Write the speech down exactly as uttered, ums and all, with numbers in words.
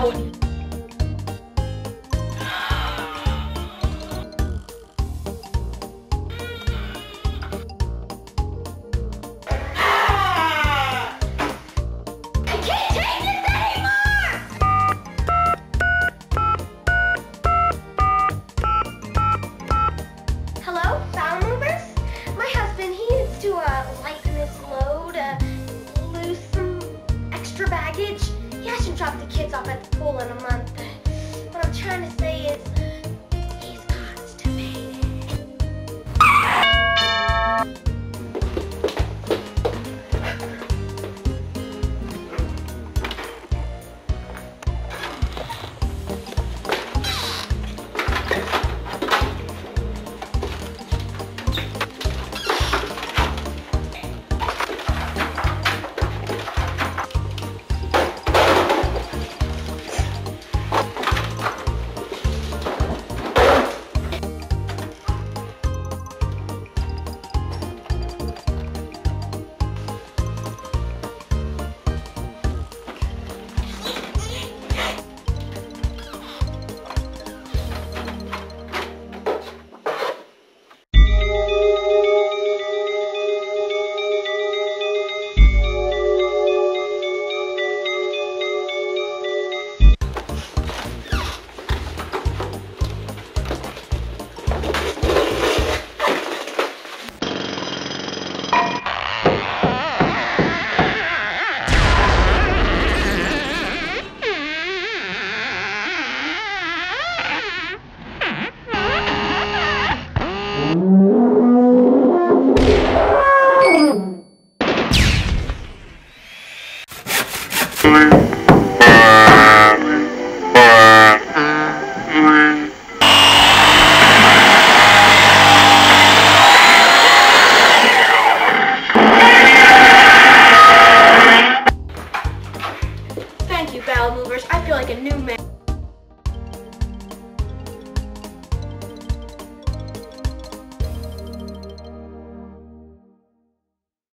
out. Hello, Bowel Movers? My husband, he needs to uh, lighten this load, uh, lose some extra baggage. He hasn't dropped the kids off at the pool in a month. What I'm trying to say is, he's constipated. Thank you, Bowel Movers. I feel like a new man.